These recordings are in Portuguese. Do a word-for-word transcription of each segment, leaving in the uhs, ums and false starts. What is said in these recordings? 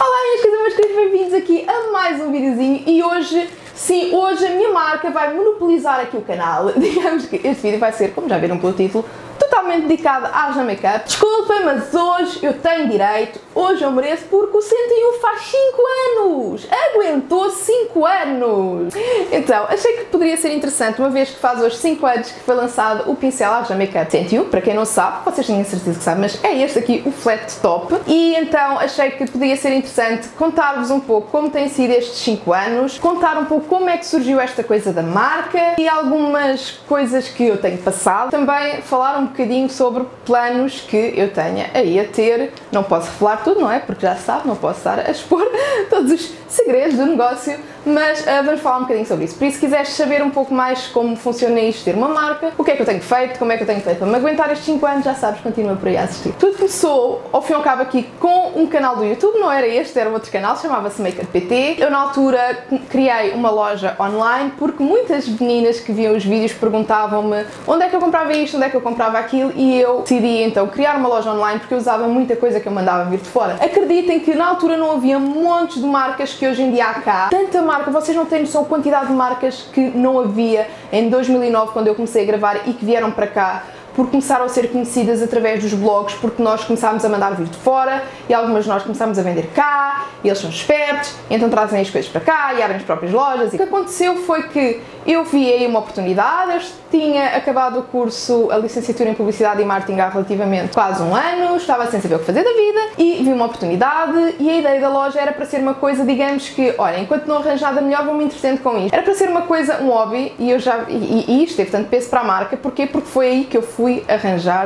Olá minhas coisas, meus queridos, bem-vindos aqui a mais um videozinho e hoje, sim, hoje a minha marca vai monopolizar aqui o canal. Digamos que este vídeo vai ser, como já viram pelo título, totalmente dedicado à Aja Makeup. Desculpem, mas hoje eu tenho direito, hoje eu mereço porque o cento e um faz cinco anos! Aguentou cinco anos! Então, achei que poderia ser interessante, uma vez que faz hoje cinco anos que foi lançado o pincel Aja Makeup cento e um, para quem não sabe, vocês têm a certeza que sabem, mas é este aqui, o Flat Top. E então achei que poderia ser interessante contar-vos um pouco como têm sido estes cinco anos, contar um pouco como é que surgiu esta coisa da marca e algumas coisas que eu tenho passado. Também falar um bocadinho sobre planos que eu tenha aí a ter. Não posso revelar tudo, não é? Porque já se sabe, não posso estar a expor todos os segredos do negócio, mas uh, vamos falar um bocadinho sobre isso. Por isso, se quiseres saber um pouco mais como funciona isto, ter uma marca, o que é que eu tenho feito, como é que eu tenho feito para me aguentar estes cinco anos, já sabes, continua por aí a assistir. Tudo começou, ao fim e ao cabo, aqui com um canal do YouTube, não era este, era outro canal, chamava-se Makeup P T. Eu, na altura, criei uma loja online, porque muitas meninas que viam os vídeos perguntavam-me onde é que eu comprava isto, onde é que eu comprava aquilo, e eu decidi, então, criar uma loja online, porque eu usava muita coisa que eu mandava vir de fora. Acreditem que, na altura, não havia montes de marcas que hoje em dia há cá. Tanta marca, vocês não têm noção a quantidade de marcas que não havia em dois mil e nove, quando eu comecei a gravar, e que vieram para cá, porque começaram a ser conhecidas através dos blogs, porque nós começámos a mandar vir de fora e algumas de nós começámos a vender cá, e eles são espertos, então trazem as coisas para cá e abrem as próprias lojas. E o que aconteceu foi que eu vi aí uma oportunidade. Eu tinha acabado o curso, a licenciatura em Publicidade e Marketing há relativamente quase um ano, estava sem saber o que fazer da vida e vi uma oportunidade, e a ideia da loja era para ser uma coisa, digamos que, olha, enquanto não arranjo nada melhor, vou-me entretendo com isto. Era para ser uma coisa, um hobby, e eu já, e, e isto teve tanto peso para a marca. Porquê? Porque foi aí que eu fui fui arranjar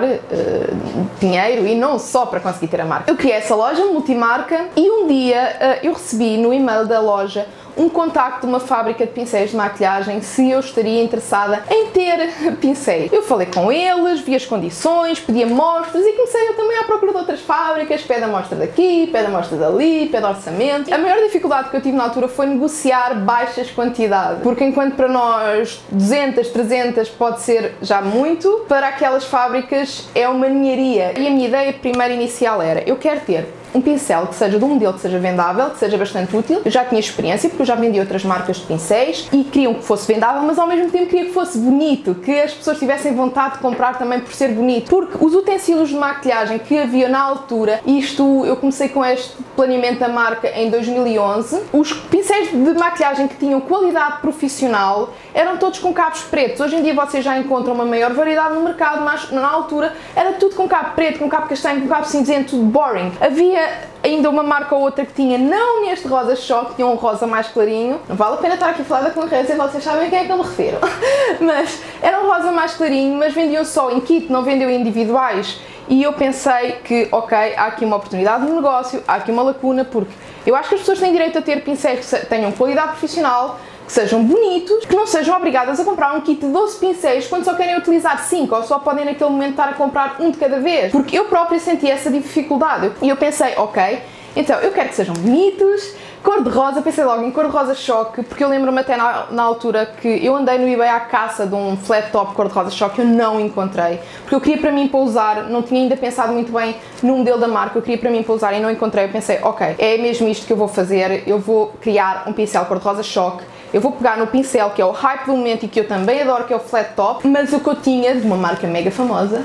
uh, dinheiro, e não só para conseguir ter a marca. Eu criei essa loja multimarca e um dia uh, eu recebi no e-mail da loja um contacto de uma fábrica de pincéis de maquilhagem, se eu estaria interessada em ter pincéis. Eu falei com eles, vi as condições, pedi amostras e comecei eu também à procura de outras fábricas, pede amostra daqui, pede amostra dali, pede orçamento. A maior dificuldade que eu tive na altura foi negociar baixas quantidades, porque enquanto para nós duzentas, trezentas pode ser já muito, para aquelas fábricas é uma ninharia. E a minha ideia primeira inicial era, eu quero ter um pincel que seja de um modelo que seja vendável, que seja bastante útil. Eu já tinha experiência, porque eu já vendi outras marcas de pincéis e queriam que fosse vendável, mas ao mesmo tempo queria que fosse bonito, que as pessoas tivessem vontade de comprar também por ser bonito. Porque os utensílios de maquilhagem que havia na altura, isto eu comecei com este planeamento da marca em dois mil e onze, os pincéis de maquilhagem que tinham qualidade profissional eram todos com cabos pretos. Hoje em dia vocês já encontram uma maior variedade no mercado, mas na altura era tudo com cabo preto, com cabo castanho, com cabo cinzento, tudo boring. Havia ainda uma marca ou outra que tinha, não neste rosa choque, tinha um rosa mais clarinho. Não vale a pena estar aqui a falar da concorrência, vocês sabem a quem é que eu me refiro. Mas era um rosa mais clarinho, mas vendiam só em kit, não vendiam individuais. E eu pensei que, ok, há aqui uma oportunidade de negócio, há aqui uma lacuna, porque eu acho que as pessoas têm direito a ter pincéis que tenham qualidade profissional, que sejam bonitos, que não sejam obrigadas a comprar um kit de doze pincéis quando só querem utilizar cinco, ou só podem naquele momento estar a comprar um de cada vez, porque eu própria senti essa dificuldade. E eu pensei, ok, então eu quero que sejam bonitos, cor-de-rosa, pensei logo em cor-de-rosa choque, porque eu lembro-me até na, na altura que eu andei no eBay à caça de um flat top cor-de-rosa choque, eu não encontrei, porque eu queria para mim para usar, não tinha ainda pensado muito bem no modelo da marca, eu queria para mim para usar e não encontrei. Eu pensei, ok, é mesmo isto que eu vou fazer, eu vou criar um pincel cor-de-rosa choque. Eu vou pegar no pincel que é o hype do momento e que eu também adoro, que é o Flat Top, mas o que eu tinha de uma marca mega famosa,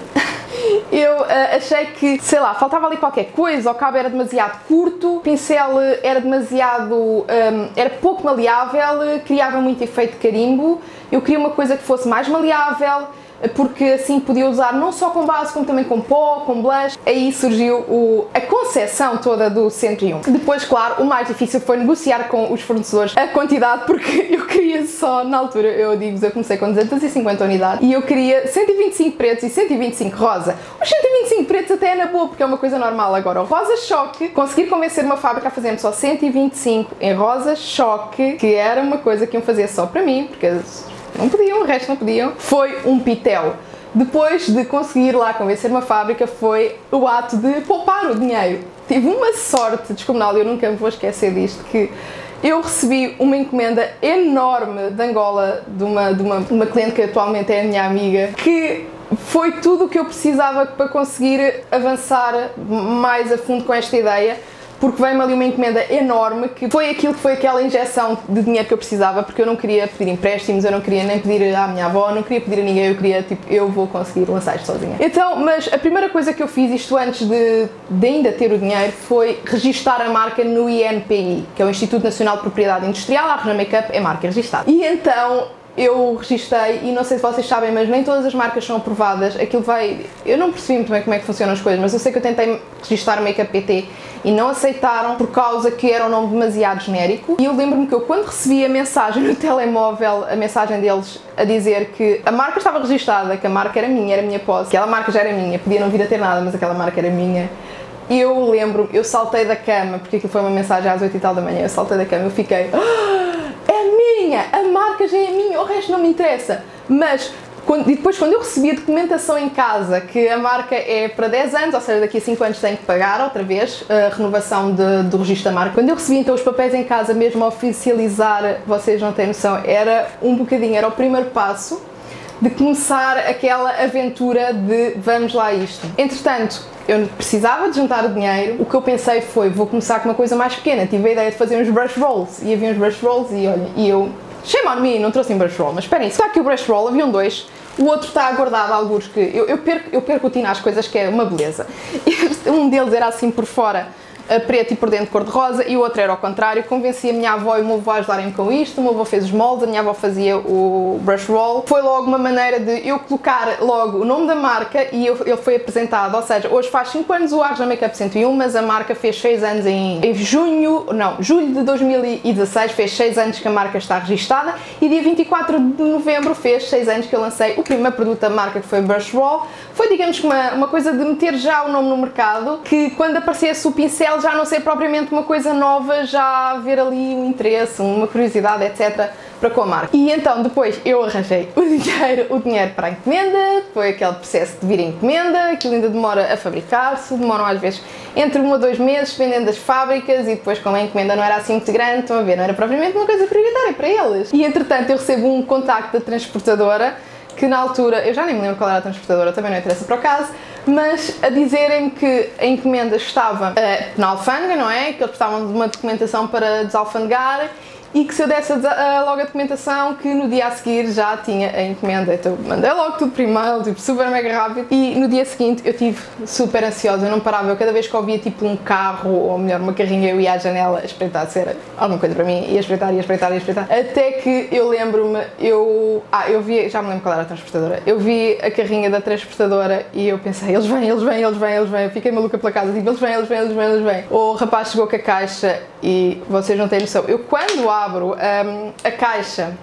eu uh, achei que, sei lá, faltava ali qualquer coisa, o cabo era demasiado curto, o pincel era demasiado, um, era pouco maleável, criava muito efeito de carimbo. Eu queria uma coisa que fosse mais maleável, porque assim podia usar não só com base, como também com pó, com blush. Aí surgiu o, a concepção toda do cento e um. Depois, claro, o mais difícil foi negociar com os fornecedores a quantidade, porque eu queria só, na altura, eu digo, eu comecei com duzentas e cinquenta unidades, e eu queria cento e vinte e cinco pretos e cento e vinte e cinco rosa. Os cento e vinte e cinco pretos até é na boa, porque é uma coisa normal. Agora, o rosa choque, conseguir convencer uma fábrica a fazer-me só cento e vinte e cinco em rosa choque, que era uma coisa que iam fazer só para mim, porque não podiam, o resto não podiam, foi um pitel. Depois de conseguir lá convencer uma fábrica, foi o ato de poupar o dinheiro. Tive uma sorte descomunal, eu nunca me vou esquecer disto, que eu recebi uma encomenda enorme de Angola, de uma, de uma, uma cliente que atualmente é a minha amiga, que foi tudo o que eu precisava para conseguir avançar mais a fundo com esta ideia, porque veio-me ali uma encomenda enorme, que foi aquilo que foi aquela injeção de dinheiro que eu precisava, porque eu não queria pedir empréstimos, eu não queria nem pedir à minha avó, não queria pedir a ninguém, eu queria, tipo, eu vou conseguir lançar isto sozinha. Então, mas a primeira coisa que eu fiz, isto antes de, de ainda ter o dinheiro, foi registar a marca no I N P I, que é o Instituto Nacional de Propriedade Industrial. A Arjam Makeup é marca registada. E então eu registrei, e não sei se vocês sabem, mas nem todas as marcas são aprovadas. Aquilo vai... Eu não percebi muito bem como é que funcionam as coisas, mas eu sei que eu tentei registrar o Makeup P T e não aceitaram por causa que era um nome demasiado genérico. E eu lembro-me que eu, quando recebi a mensagem no telemóvel, a mensagem deles a dizer que a marca estava registada, que a marca era minha, era minha posse, aquela marca já era minha, podia não vir a ter nada, mas aquela marca era minha. Eu lembro, eu saltei da cama, porque aquilo foi uma mensagem às oito e tal da manhã, eu saltei da cama, eu fiquei... É minha! A marca já é minha, o resto não me interessa. Mas, quando, e depois quando eu recebi a documentação em casa, que a marca é para dez anos, ou seja, daqui a cinco anos tenho que pagar outra vez a renovação de, do registro da marca. Quando eu recebi então os papéis em casa, mesmo a oficializar, vocês não têm noção, era um bocadinho, era o primeiro passo de começar aquela aventura de vamos lá isto. Entretanto, eu precisava de juntar o dinheiro, o que eu pensei foi, vou começar com uma coisa mais pequena, tive a ideia de fazer uns brush rolls, e havia uns brush rolls e olha, e eu, shame on me, não trouxe um brush roll, mas esperem, está aqui o brush roll, haviam dois, o outro está aguardado, alguns que, eu, eu perco, eu perco o tino às coisas, que é uma beleza. Um deles era assim por fora, preto e por dentro cor-de-rosa, e o outro era ao contrário. Convenci a minha avó e o meu avô a ajudarem-me com isto. O meu avô fez os moldes, a minha avó fazia o brush roll. Foi logo uma maneira de eu colocar logo o nome da marca e eu, ele foi apresentado, ou seja, hoje faz cinco anos o Arjam Makeup cento e um, mas a marca fez seis anos em, em junho, não, julho de dois mil e dezasseis, fez seis anos que a marca está registada, e dia vinte e quatro de novembro fez seis anos que eu lancei o primeiro produto da marca, que foi o brush roll. Foi, digamos, uma, uma coisa de meter já o nome no mercado, que quando aparecesse o pincel já não ser propriamente uma coisa nova, já haver ali um interesse, uma curiosidade, etcétera, para com a marca. E então depois eu arranjei o dinheiro, o dinheiro para a encomenda, foi aquele processo de vir a encomenda, aquilo ainda demora a fabricar-se, demoram às vezes entre um a dois meses, dependendo das fábricas, e depois como a encomenda não era assim muito grande, estão a ver, não era propriamente uma coisa prioritária para eles. E entretanto eu recebo um contacto da transportadora, que na altura, eu já nem me lembro qual era a transportadora, também não interessa para o caso, mas a dizerem-me que a encomenda estava uh, na alfândega, não é? Que eles precisavam de uma documentação para desalfandegar, e que se eu desse a, a, logo a documentação, que no dia a seguir já tinha a encomenda. Então mandei logo tudo por e-mail, tipo, super mega rápido, e no dia seguinte eu estive super ansiosa, eu não parava, eu cada vez que ouvia tipo um carro, ou melhor uma carrinha, eu ia à janela a espreitar se era alguma coisa para mim, ia espreitar, ia espreitar, ia espreitar, até que eu lembro-me, eu, ah, eu vi, já me lembro qual era a transportadora, eu vi a carrinha da transportadora e eu pensei, eles vêm, eles vêm, eles vêm, eles vêm, eu fiquei maluca pela casa, tipo, eles vêm, eles vêm, eles vêm, eles vêm. O rapaz chegou com a caixa e vocês não têm noção, eu quando abro um, a caixa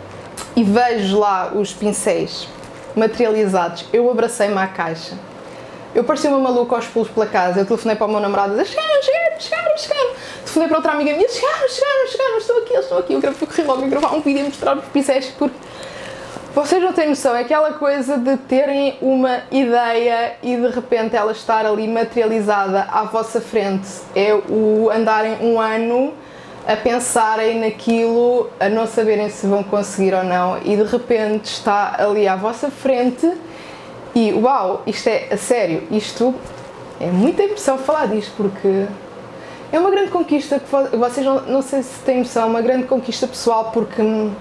e vejo lá os pincéis materializados, eu abracei-me à caixa. Eu parecia uma maluca aos pulos pela casa, eu telefonei para o meu namorado e disse, chegaram, chegaram, chegaram, chegaram. Telefonei para outra amiga minha, chegaram, chegaram, chegaram, estou aqui, estou aqui. Eu corri logo a gravar um vídeo e mostrar os pincéis, porque vocês não têm noção, é aquela coisa de terem uma ideia e de repente ela estar ali materializada à vossa frente. É o andarem um ano a pensarem naquilo, a não saberem se vão conseguir ou não, e de repente está ali à vossa frente e uau, isto é a sério, isto é muita emoção falar disto, porque é uma grande conquista que vocês não, não sei se têm noção, uma grande conquista pessoal, porque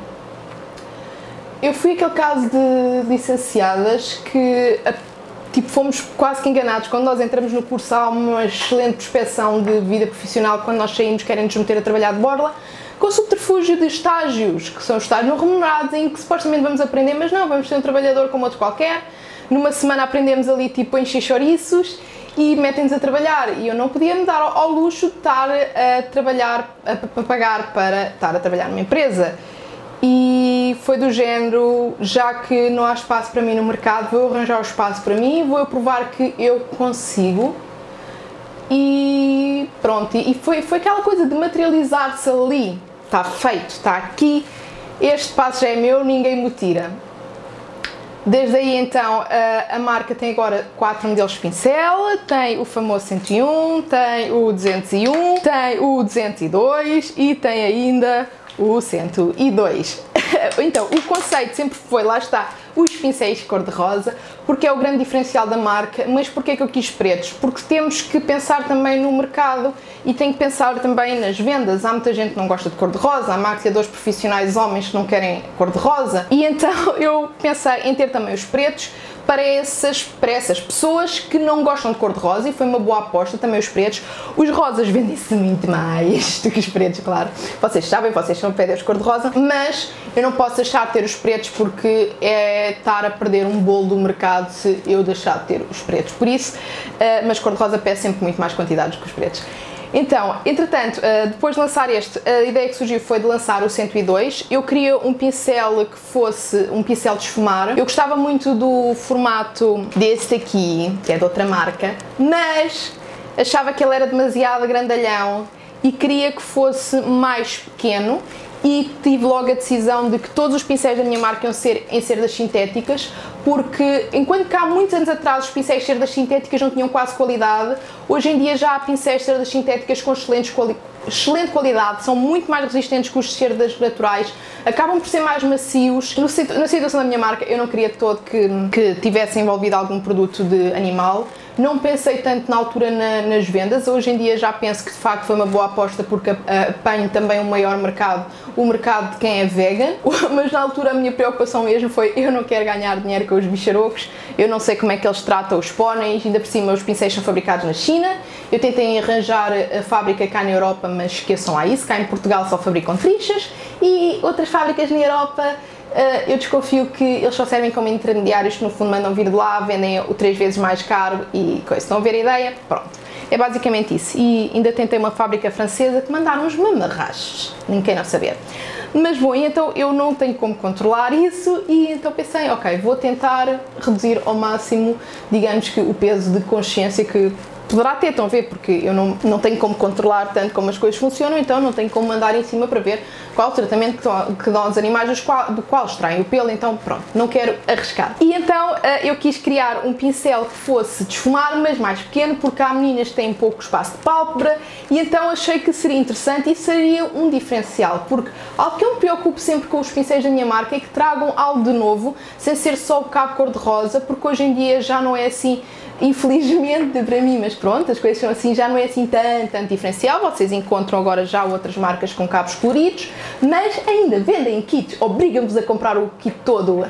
eu fui aquele caso de licenciadas que tipo, fomos quase que enganados. Quando nós entramos no curso há uma excelente prospeção de vida profissional, quando nós saímos querem nos meter a trabalhar de borla, com o subterfúgio de estágios, que são estágios não remunerados, em que supostamente vamos aprender, mas não, vamos ser um trabalhador como outro qualquer. Numa semana aprendemos ali tipo a encher chouriços e metem-nos a trabalhar, e eu não podia me dar ao, ao luxo de estar a trabalhar, a, a pagar para estar a trabalhar numa empresa. E foi do género, já que não há espaço para mim no mercado, vou arranjar o espaço para mim, vou eu provar que eu consigo. E pronto, e foi, foi aquela coisa de materializar-se ali, está feito, está aqui, este passo já é meu, ninguém me tira. Desde aí então a, a marca tem agora quatro modelos de pincel, tem o famoso cento e um, tem o duzentos e um, tem o duzentos e dois e tem ainda o cento e dois. Então, o conceito sempre foi, lá está, os pincéis cor-de-rosa, porque é o grande diferencial da marca. Mas porquê que eu quis pretos? Porque temos que pensar também no mercado e tem que pensar também nas vendas. Há muita gente que não gosta de cor-de-rosa, há maquilhadores profissionais homens que não querem cor-de-rosa, e então eu pensei em ter também os pretos para essas, para essas pessoas que não gostam de cor-de-rosa, e foi uma boa aposta também os pretos. Os rosas vendem-se muito mais do que os pretos, claro. Vocês sabem, vocês não pedem os cor-de-rosa, mas eu não posso deixar de ter os pretos porque é estar a perder um bolo do mercado se eu deixar de ter os pretos. Por isso, uh, mas cor-de-rosa pede sempre muito mais quantidades que os pretos. Então, entretanto, depois de lançar este, a ideia que surgiu foi de lançar o cento e dois. Eu queria um pincel que fosse um pincel de esfumar. Eu gostava muito do formato deste aqui, que é de outra marca, mas achava que ele era demasiado grandalhão e queria que fosse mais pequeno. E tive logo a decisão de que todos os pincéis da minha marca iam ser em cerdas sintéticas, porque enquanto que há muitos anos atrás os pincéis de cerdas sintéticas não tinham quase qualidade, hoje em dia já há pincéis de cerdas sintéticas com excelentes quali excelente qualidade, são muito mais resistentes que os de cerdas naturais, acabam por ser mais macios. No, na situação da minha marca eu não queria de todo que, que tivesse envolvido algum produto de animal. Não pensei tanto na altura na, nas vendas, hoje em dia já penso que de facto foi uma boa aposta porque apanho também um maior mercado, o mercado de quem é vegan, mas na altura a minha preocupação mesmo foi: eu não quero ganhar dinheiro com os bicharocos, eu não sei como é que eles tratam os póneis, ainda por cima os pincéis são fabricados na China, eu tentei arranjar a fábrica cá na Europa, mas esqueçam lá isso, cá em Portugal só fabricam trinchas e outras fábricas na Europa. Uh, eu desconfio que eles só servem como intermediários que no fundo mandam vir de lá, vendem o três vezes mais caro e coisa. Estão a ver a ideia? Pronto. É basicamente isso. E ainda tentei uma fábrica francesa que mandaram uns mamarrachos. Ninguém não saber. Mas bom, então eu não tenho como controlar isso e então pensei, ok, vou tentar reduzir ao máximo, digamos que o peso de consciência que poderá ter, estão a ver, porque eu não, não tenho como controlar tanto como as coisas funcionam, então não tenho como mandar em cima para ver qual o tratamento que dão, que dão aos animais dos qual, do qual extraem o pelo, então pronto, não quero arriscar. E então eu quis criar um pincel que fosse de esfumar, mas mais pequeno, porque há meninas que têm pouco espaço de pálpebra, e então achei que seria interessante e seria um diferencial, porque algo que eu me preocupo sempre com os pincéis da minha marca é que tragam algo de novo, sem ser só o cabo cor-de-rosa, porque hoje em dia já não é assim, infelizmente para mim, mas pronto, as coisas são assim, já não é assim tanto, tanto diferencial. Vocês encontram agora já outras marcas com cabos coloridos, mas ainda vendem kits, obrigam-vos a comprar o kit todo.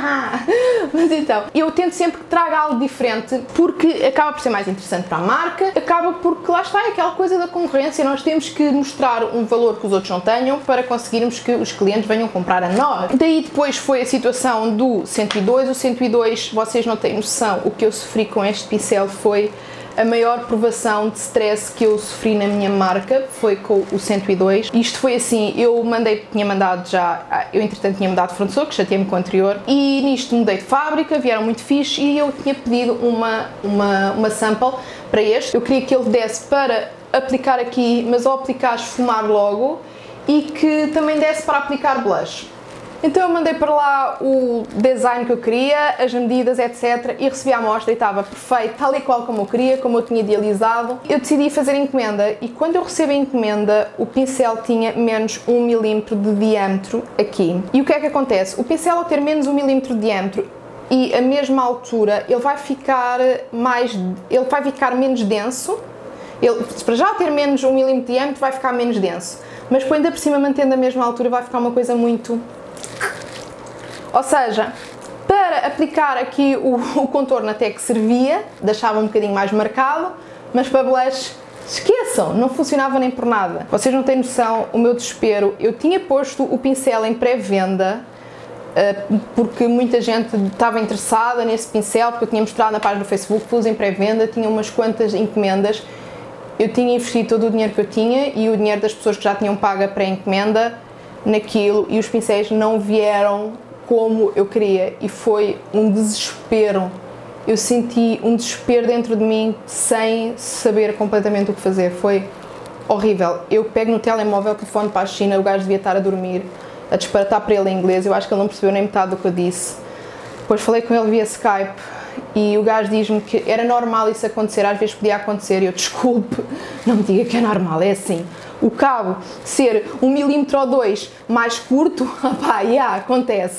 Mas então, eu tento sempre que traga algo diferente, porque acaba por ser mais interessante para a marca, acaba porque lá está aquela coisa da concorrência, nós temos que mostrar um valor que os outros não tenham para conseguirmos que os clientes venham comprar a nós. Daí depois foi a situação do cento e dois, o cento e dois, vocês não têm noção o que eu sofri com este Este pincel, foi a maior provação de stress que eu sofri na minha marca, foi com o cento e dois. Isto foi assim, eu mandei, tinha mandado já, eu entretanto tinha mudado de fornecedor, que chateei-me com o anterior, e nisto mudei de fábrica, vieram muito fixe, e eu tinha pedido uma, uma, uma sample para este. Eu queria que ele desse para aplicar aqui, mas ao aplicar esfumar logo, e que também desse para aplicar blush. Então eu mandei para lá o design que eu queria, as medidas, etcétera, e recebi a amostra e estava perfeito, tal e qual como eu queria, como eu tinha idealizado. Eu decidi fazer a encomenda e quando eu recebo a encomenda, o pincel tinha menos um milímetro de diâmetro aqui. E o que é que acontece? O pincel, ao ter menos um milímetro de diâmetro e a mesma altura, ele vai ficar mais, ele vai ficar menos denso. Ele, para já ter menos um milímetro de diâmetro, vai ficar menos denso. Mas depois, ainda por cima, mantendo a mesma altura, vai ficar uma coisa muito... Ou seja, para aplicar aqui o, o contorno até que servia, deixava um bocadinho mais marcado, mas para blush, esqueçam, não funcionava nem por nada. Vocês não têm noção o meu desespero. Eu tinha posto o pincel em pré-venda, uh, porque muita gente estava interessada nesse pincel, porque eu tinha mostrado na página do Facebook, pus em pré-venda, tinha umas quantas encomendas. Eu tinha investido todo o dinheiro que eu tinha e o dinheiro das pessoas que já tinham pago a pré-encomenda naquilo, e os pincéis não vieram como eu queria e foi um desespero. Eu senti um desespero dentro de mim sem saber completamente o que fazer, foi horrível. Eu pego no telemóvel, telefone para a China, o gajo devia estar a dormir, a disparatar para ele em inglês, eu acho que ele não percebeu nem metade do que eu disse. Depois falei com ele via Skype e o gajo diz-me que era normal isso acontecer, às vezes podia acontecer, e eu, desculpe, não me diga que é normal, é assim. O cabo ser um milímetro ou dois mais curto, opá, yeah, acontece.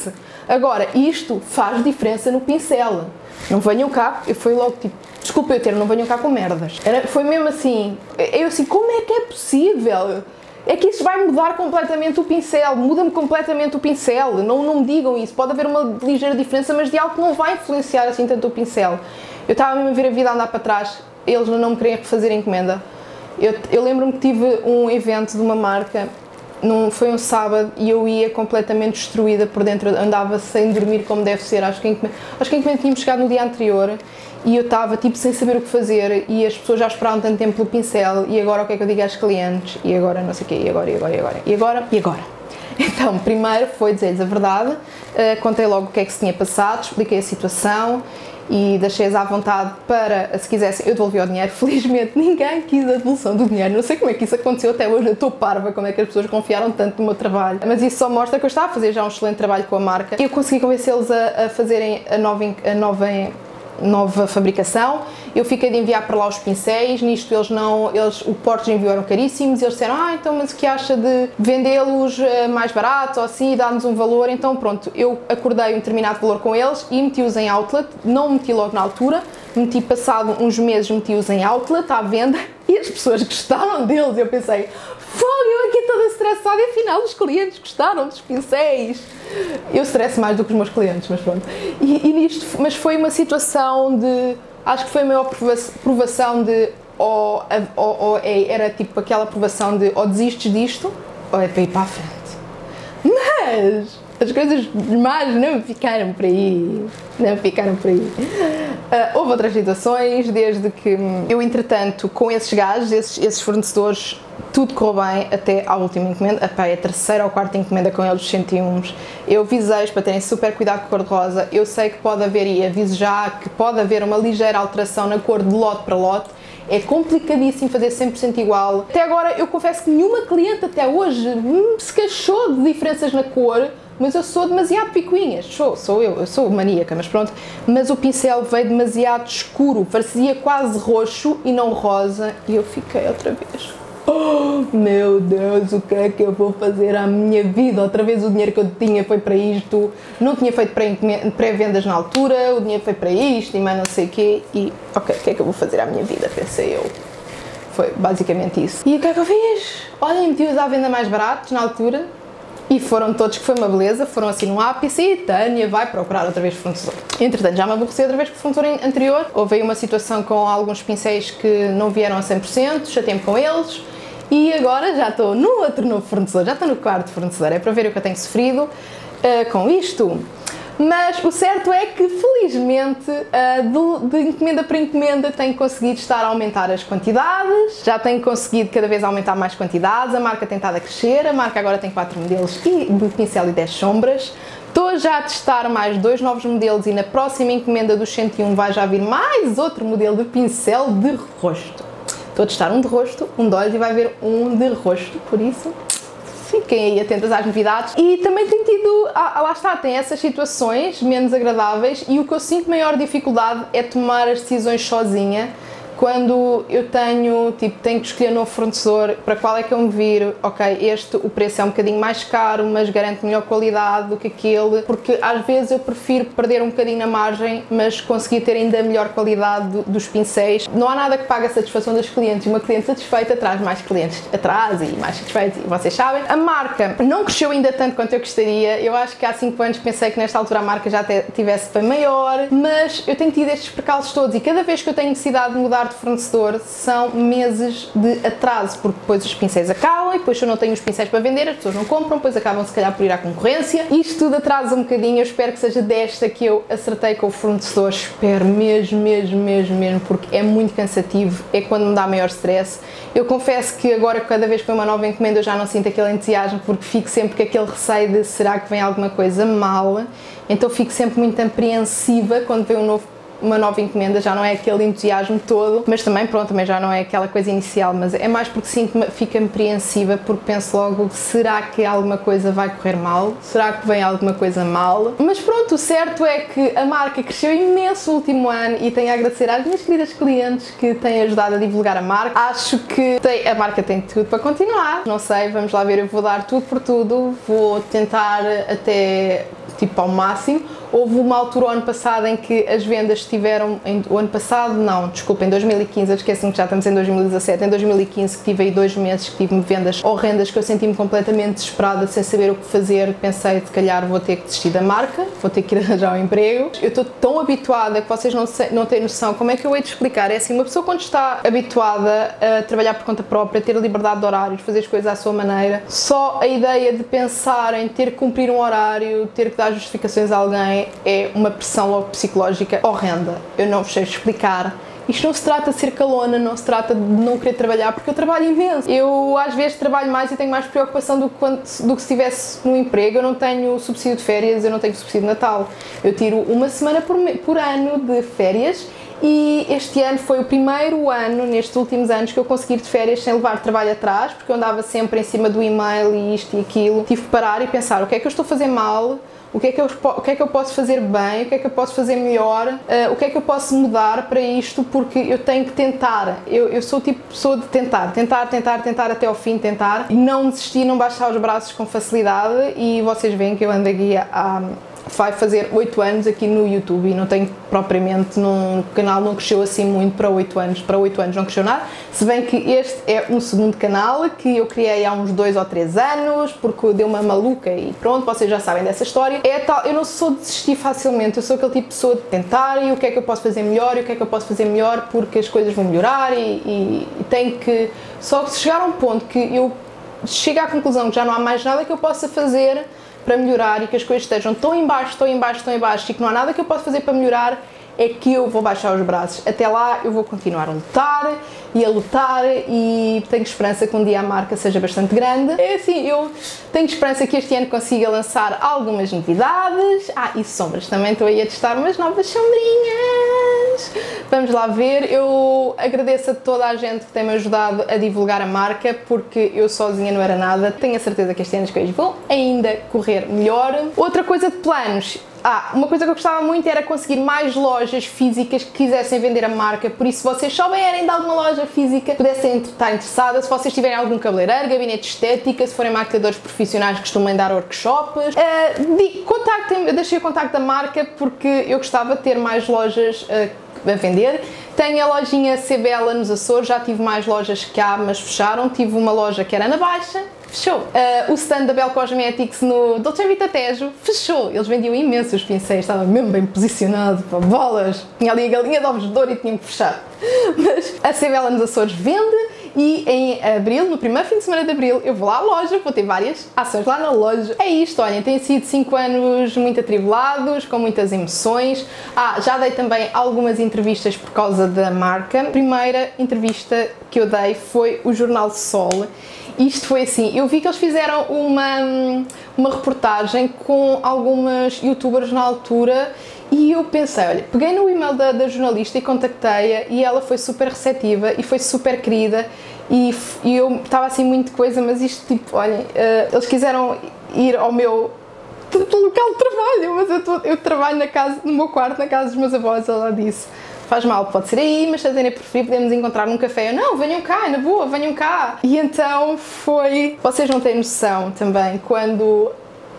Agora, isto faz diferença no pincel. Não venham cá, eu fui logo tipo, desculpa eu ter, não venham cá com merdas. Era, foi mesmo assim, eu assim, como é que é possível? É que isso vai mudar completamente o pincel, muda-me completamente o pincel, não, não me digam isso, pode haver uma ligeira diferença, mas de algo que não vai influenciar assim tanto o pincel. Eu estava mesmo a ver a vida andar para trás, eles não me queriam refazer a encomenda. Eu, eu lembro-me que tive um evento de uma marca, num, foi um sábado, e eu ia completamente destruída por dentro, andava sem dormir como deve ser, acho que a encomenda, acho que a encomenda tínhamos chegado no dia anterior, e eu estava tipo sem saber o que fazer, e as pessoas já esperavam tanto tempo pelo pincel, e agora o que é que eu digo às clientes, e agora não sei o quê, e agora, e agora, e agora, e agora, e agora. Então, primeiro foi dizer-lhes a verdade, uh, contei logo o que é que se tinha passado, expliquei a situação, e deixei-as à vontade para, se quisessem, eu devolvi o dinheiro. Felizmente ninguém quis a devolução do dinheiro, não sei como é que isso aconteceu até hoje, eu estou parva como é que as pessoas confiaram tanto no meu trabalho, mas isso só mostra que eu estava a fazer já um excelente trabalho com a marca. Eu consegui convencê-los a, a fazerem a nova, a nova nova fabricação, eu fiquei de enviar para lá os pincéis, nisto eles não, eles, o portos de envio eram caríssimos, eles disseram, ah, então mas o que acha de vendê-los mais barato ou assim e dar-nos um valor, então pronto, eu acordei um determinado valor com eles e meti-os em outlet, não meti logo na altura, meti passado uns meses, meti-os em outlet à venda e as pessoas gostaram deles, eu pensei, fogo, eu aqui toda estressada e afinal os clientes gostaram dos pincéis. Eu estresso mais do que os meus clientes, mas pronto. E, e nisto, mas foi uma situação de, acho que foi a maior provação de, ou, ou, ou era tipo aquela provação de ou desistes disto, ou é para ir para a frente. Mas as coisas más não ficaram por aí, não ficaram por aí. Uh, houve outras situações, desde que eu, entretanto, com esses gajos, esses, esses fornecedores, tudo correu bem até à última encomenda, epá, é a terceira ou quarta encomenda com eles, os cento e um. Eu avisei-os para terem super cuidado com a cor de rosa, eu sei que pode haver, e aviso já, que pode haver uma ligeira alteração na cor de lote para lote, é complicadíssimo fazer cem por cento igual. Até agora, eu confesso que nenhuma cliente até hoje hum, se queixou de diferenças na cor, mas eu sou demasiado picuinhas, sou, sou eu, eu sou maníaca, mas pronto, mas o pincel veio demasiado escuro, parecia quase roxo e não rosa, e eu fiquei outra vez, oh meu Deus, o que é que eu vou fazer à minha vida? Outra vez o dinheiro que eu tinha foi para isto, não tinha feito pré-vendas na altura, o dinheiro foi para isto e mais não sei o quê, e ok, o que é que eu vou fazer à minha vida, pensei eu. Foi basicamente isso. E o que é que eu fiz? Olha, meti-os à venda mais baratos na altura, e foram todos, que foi uma beleza, foram assim no ápice e Tânia vai procurar outra vez fornecedor. Entretanto, já me aborreci outra vez com o fornecedor anterior, houve aí uma situação com alguns pincéis que não vieram a cem por cento, chateei-me com eles e agora já estou no outro novo fornecedor, já estou no quarto fornecedor, é para ver o que eu tenho sofrido uh, com isto. Mas o certo é que, felizmente, uh, de, de encomenda para encomenda tenho conseguido estar a aumentar as quantidades, já tenho conseguido cada vez aumentar mais quantidades, a marca tem estado a crescer, a marca agora tem quatro modelos e de pincel e dez sombras. Estou já a testar mais dois novos modelos e na próxima encomenda dos cento e um vai já vir mais outro modelo de pincel de rosto. Estou a testar um de rosto, um de olhos e vai haver um de rosto, por isso fiquem aí atentas às novidades. E também tenho tido, ah, lá está, tem essas situações menos agradáveis e o que eu sinto maior dificuldade é tomar as decisões sozinha. Quando eu tenho, tipo, tenho que escolher um novo fornecedor, para qual é que eu me viro, ok, este, o preço é um bocadinho mais caro, mas garante melhor qualidade do que aquele, porque às vezes eu prefiro perder um bocadinho na margem, mas conseguir ter ainda melhor qualidade do, dos pincéis. Não há nada que pague a satisfação dos clientes, uma cliente satisfeita traz mais clientes atrás e mais satisfeitos, e vocês sabem. A marca não cresceu ainda tanto quanto eu gostaria, eu acho que há cinco anos pensei que nesta altura a marca já tivesse bem maior, mas eu tenho tido estes percalços todos e cada vez que eu tenho necessidade de mudar de fornecedor são meses de atraso, porque depois os pincéis acabam e depois se eu não tenho os pincéis para vender, as pessoas não compram, depois acabam se calhar por ir à concorrência. Isto tudo atrasa um bocadinho, eu espero que seja desta que eu acertei com o fornecedor, espero mesmo, mesmo, mesmo, mesmo, porque é muito cansativo, é quando me dá maior stress. Eu confesso que agora cada vez que vem uma nova encomenda eu já não sinto aquele entusiasmo, porque fico sempre com aquele receio de será que vem alguma coisa mal, então fico sempre muito apreensiva quando vem um novo uma nova encomenda, já não é aquele entusiasmo todo, mas também, pronto, também já não é aquela coisa inicial, mas é mais porque sinto-me, fico apreensiva, porque penso logo, será que alguma coisa vai correr mal? Será que vem alguma coisa mal? Mas pronto, o certo é que a marca cresceu imenso no último ano e tenho a agradecer às minhas queridas clientes que têm ajudado a divulgar a marca. Acho que tem, a marca tem tudo para continuar, não sei, vamos lá ver, eu vou dar tudo por tudo, vou tentar até tipo ao máximo. Houve uma altura o ano passado em que as vendas estiveram, em, o ano passado não, desculpa, em dois mil e quinze, esqueci-me que já estamos em dois mil e dezassete, em dois mil e quinze que tive aí dois meses que tive vendas horrendas, que eu senti-me completamente desesperada, sem saber o que fazer, pensei, se calhar vou ter que desistir da marca, vou ter que ir arranjar um emprego. Eu estou tão habituada que vocês não, sei, não têm noção, como é que eu hei de explicar? É assim, uma pessoa quando está habituada a trabalhar por conta própria, ter liberdade de horários, fazer as coisas à sua maneira, só a ideia de pensar em ter que cumprir um horário, ter que dar justificações a alguém, é uma pressão logo psicológica horrenda. Eu não vos sei explicar. Isto não se trata de ser calona, não se trata de não querer trabalhar, porque eu trabalho imenso. Eu às vezes trabalho mais e tenho mais preocupação do que, quando, do que se estivesse no emprego. Eu não tenho subsídio de férias, eu não tenho subsídio de Natal. Eu tiro uma semana por, por ano de férias e este ano foi o primeiro ano, nestes últimos anos, que eu consegui ir de férias sem levar trabalho atrás, porque eu andava sempre em cima do e-mail e isto e aquilo. Tive que parar e pensar, o que é que eu estou a fazer mal? O que, é que eu, o que é que eu posso fazer bem, o que é que eu posso fazer melhor, uh, o que é que eu posso mudar para isto, porque eu tenho que tentar, eu, eu sou o tipo de pessoa de tentar, tentar, tentar, tentar até ao fim, tentar, e não desistir, não baixar os braços com facilidade, e vocês veem que eu ando aqui há, vai fazer oito anos aqui no YouTube e não tenho propriamente, num, o canal não cresceu assim muito para oito anos, para oito anos não cresceu nada, se bem que este é um segundo canal que eu criei há uns dois ou três anos, porque deu uma maluca e pronto, vocês já sabem dessa história. É tal, eu não sou de desistir facilmente, eu sou aquele tipo de pessoa de tentar e o que é que eu posso fazer melhor e o que é que eu posso fazer melhor porque as coisas vão melhorar e, e, e tenho que, só que se chegar a um ponto que eu chego à conclusão que já não há mais nada que eu possa fazer para melhorar e que as coisas estejam tão em baixo, tão em baixo, tão em baixo e que não há nada que eu possa fazer para melhorar, é que eu vou baixar os braços. Até lá eu vou continuar a lutar e a lutar e tenho esperança que um dia a marca seja bastante grande. É assim, eu tenho esperança que este ano consiga lançar algumas novidades. Ah, e sombras, também estou aí a testar umas novas sombrinhas. Vamos lá ver. Eu agradeço a toda a gente que tem-me ajudado a divulgar a marca, porque eu sozinha não era nada. Tenho a certeza que este ano as coisas vão ainda correr melhor. Outra coisa de planos. Ah, uma coisa que eu gostava muito era conseguir mais lojas físicas que quisessem vender a marca, por isso se vocês souberem de alguma loja física, pudessem estar interessadas, se vocês tiverem algum cabeleireiro, gabinete de estética, se forem maquilhadores profissionais que costumam dar workshops, uh, contactem, eu deixei o contacto da marca porque eu gostava de ter mais lojas uh, a vender. Tenho a lojinha C Bela nos Açores, já tive mais lojas que há, mas fecharam. Tive uma loja que era na Baixa, fechou. Uh, o stand da Bel Cosmetics no Dolce Vita Tejo, fechou. Eles vendiam imensos pincéis, estava mesmo bem posicionado, para bolas. Tinha ali a galinha de ovos de ouro e tinha que fechar. Mas a C Bela nos Açores vende e em abril, no primeiro fim de semana de abril, eu vou lá à loja, vou ter várias ações lá na loja. É isto, olhem, têm sido cinco anos muito atribulados, com muitas emoções. Ah, já dei também algumas entrevistas por causa da marca. A primeira entrevista que eu dei foi o Jornal Sol. Isto foi assim, eu vi que eles fizeram uma, uma reportagem com algumas youtubers na altura e eu pensei, olha, peguei no e-mail da, da jornalista e contactei-a e ela foi super receptiva e foi super querida e, e eu estava assim muito coisa, mas isto tipo, olhem, uh, eles quiseram ir ao meu local de trabalho, mas eu, tô, eu trabalho na casa, no meu quarto, na casa dos meus avós. Ela disse, faz mal, pode ser aí, mas se a Zénia preferir podemos encontrar num café. Eu, não, venham cá, na boa, venham cá. E então foi, vocês não têm noção também, quando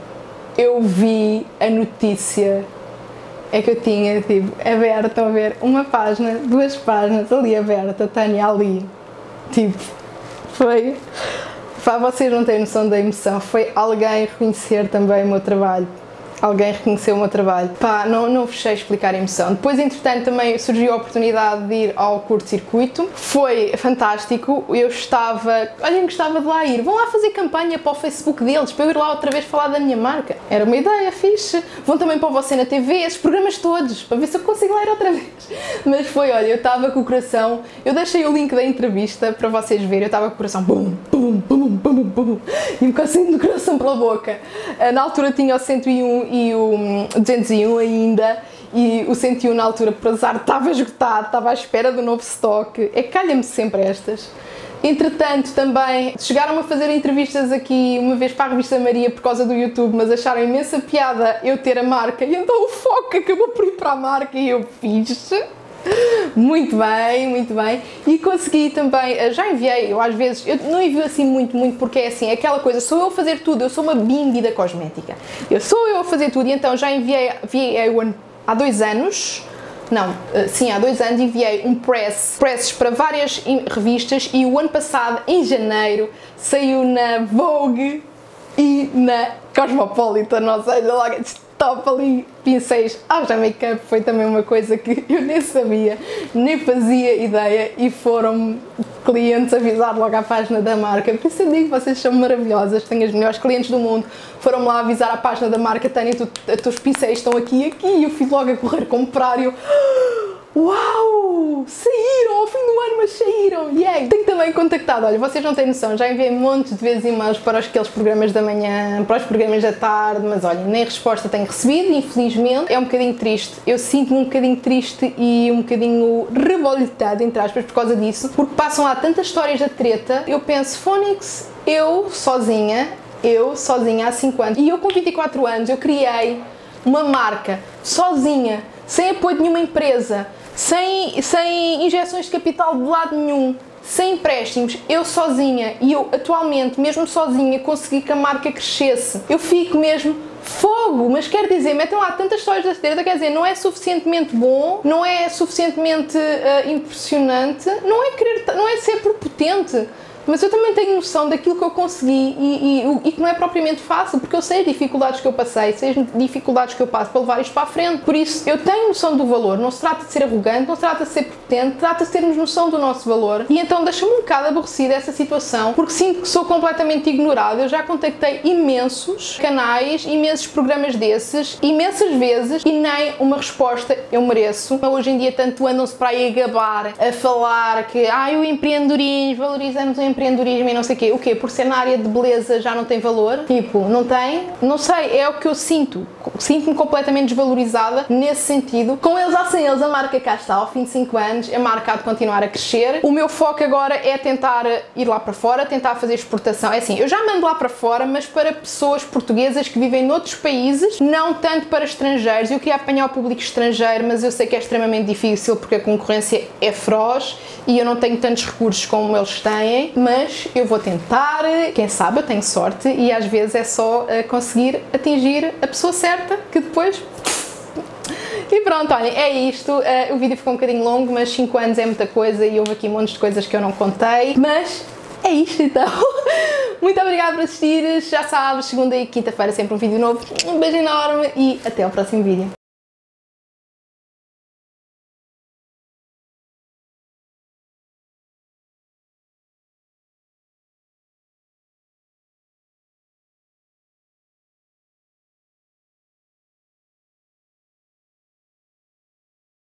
eu vi a notícia, é que eu tinha, tipo, aberta, estão a ver, uma página, duas páginas ali aberta, Tânia ali, tipo, foi, pá, vocês não têm noção da emoção, foi alguém reconhecer também o meu trabalho. Alguém reconheceu o meu trabalho. Pá, não, não vos sei explicar a emoção. Depois, entretanto, também surgiu a oportunidade de ir ao curto-circuito. Foi fantástico. Eu estava... Olhem, gostava de lá ir. Vão lá fazer campanha para o Facebook deles, para eu ir lá outra vez falar da minha marca. Era uma ideia fixe. Vão também para o Você na T V, esses programas todos, para ver se eu consigo lá ir outra vez. Mas foi, olha, eu estava com o coração... Eu deixei o link da entrevista para vocês verem. Eu estava com o coração... Bum, bum, bum, bum, bum, bum, e um bocadinho do coração pela boca. Na altura tinha o cento e um e o duzentos e um ainda, e o cento e um na altura, por azar, estava esgotado, estava à espera do novo stock. É que calha-me sempre estas. Entretanto, também chegaram a fazer entrevistas aqui uma vez para a Revista Maria por causa do YouTube, mas acharam imensa piada eu ter a marca e então o foco acabou por ir para a marca e eu fiz. Muito bem, muito bem. E consegui também, já enviei, eu às vezes, eu não envio assim muito, muito, porque é assim, aquela coisa, sou eu a fazer tudo, eu sou uma bimbi da cosmética. Eu sou eu a fazer tudo e então já enviei, enviei há dois anos. Não, sim, há dois anos enviei um press, presses para várias revistas e o ano passado, em janeiro, saiu na Vogue e na Cosmopolitan, ou seja, logo top ali, pincéis Aja Makeup, foi também uma coisa que eu nem sabia, nem fazia ideia e foram clientes avisar logo à página da marca. Por isso eu digo, vocês são maravilhosas, tenho as melhores clientes do mundo, foram lá avisar à página da marca, Tânia, tu, os teus pincéis estão aqui e aqui, e eu fui logo a correr comprar e eu... Uau! Saíram ao fim do ano, mas saíram! Yay! Tenho também contactado, olha, vocês não têm noção, já enviei montes de vezes e-mails para aqueles programas da manhã, para os programas da tarde, mas olha, nem resposta tenho recebido, infelizmente. É um bocadinho triste, eu sinto-me um bocadinho triste e um bocadinho revoltada, entre aspas, por causa disso, porque passam lá tantas histórias da treta, eu penso, Phonics, eu sozinha, eu sozinha há cinco anos, e eu com vinte e quatro anos, eu criei uma marca, sozinha, sem apoio de nenhuma empresa, sem, sem injeções de capital de lado nenhum, sem empréstimos, eu sozinha, e eu atualmente, mesmo sozinha, consegui que a marca crescesse. Eu fico mesmo fogo, mas quer dizer, metem lá tantas histórias da treta, quer dizer, não é suficientemente bom, não é suficientemente uh, impressionante, não é querer, não é ser prepotente. Mas eu também tenho noção daquilo que eu consegui e, e, e que não é propriamente fácil, porque eu sei as dificuldades que eu passei, sei as dificuldades que eu passo para levar isto para a frente. Por isso, eu tenho noção do valor, não se trata de ser arrogante, não se trata de ser prepotente, trata-se de termos noção do nosso valor. E então deixa-me um bocado aborrecida essa situação, porque sinto que sou completamente ignorada. Eu já contactei imensos canais, imensos programas desses, imensas vezes, e nem uma resposta eu mereço. Hoje em dia tanto andam-se para aí a gabar, a falar que ah, o empreendedorismo, valorizamos o empreendedorismo e não sei o quê. O quê? Por ser na área de beleza já não tem valor? Tipo, não tem? Não sei, é o que eu sinto. Sinto-me completamente desvalorizada nesse sentido. Com eles ou sem eles, a marca cá está. Ao fim de cinco anos, a marca há de continuar a crescer. O meu foco agora é tentar ir lá para fora, tentar fazer exportação. É assim, eu já mando lá para fora, mas para pessoas portuguesas que vivem noutros países, não tanto para estrangeiros. Eu queria apanhar o público estrangeiro, mas eu sei que é extremamente difícil porque a concorrência é feroz e eu não tenho tantos recursos como eles têm, mas eu vou tentar, quem sabe eu tenho sorte e às vezes é só uh, conseguir atingir a pessoa certa que depois... E pronto, olhem, é isto, uh, o vídeo ficou um bocadinho longo, mas cinco anos é muita coisa e houve aqui um monte de coisas que eu não contei, mas é isto então. Muito obrigada por assistir, já sabes, segunda e quinta-feira sempre um vídeo novo, um beijo enorme e até ao próximo vídeo.